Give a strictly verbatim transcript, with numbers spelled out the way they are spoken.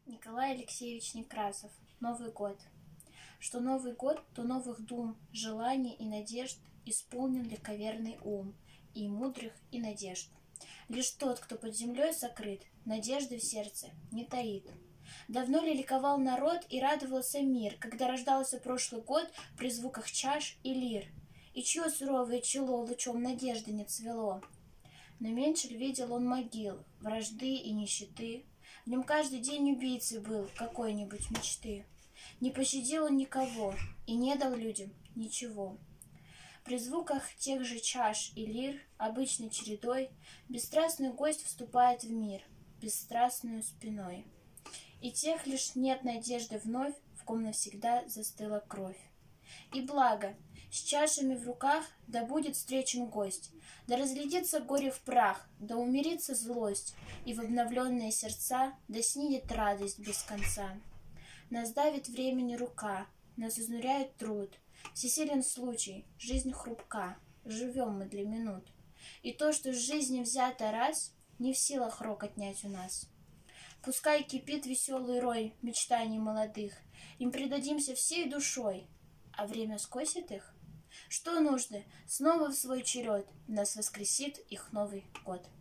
Николай Алексеевич Некрасов. Новый год. Что Новый год, то новых дум, желаний и надежд исполнен легковерный ум, и мудрых, и надежд. Лишь тот, кто под землей сокрыт, надежды в сердце не таит. Давно ли ликовал народ и радовался мир, когда рождался прошлый год при звуках чаш и лир, и чье суровое чело лучом надежды не цвело? Но меньше ль видел он могил, вражды и нищеты? В нем каждый день убийцей был какой-нибудь мечты. Не пощадил он никого и не дал людям ничего. При звуках тех же чаш и лир обычной чередой бесстрастный гость вступает в мир бесстрастную спиной. И тех лишь нет надежды вновь, в ком навсегда застыла кровь. И благо, с чашами в руках да будет встречен гость, да разлетится горе в прах, да умирится злость, и в обновленные сердца да снидет радость без конца. Нас давит времени рука, нас изнуряет труд, всесилен случай, жизнь хрупка, живем мы для минут. И то, что с жизни взято раз, не в силах рок отнять у нас. Пускай кипит веселый рой мечтаний молодых, им предадимся всей душой, а время скосит их? Что нужды? Снова в свой черед нас воскресит их Новый год.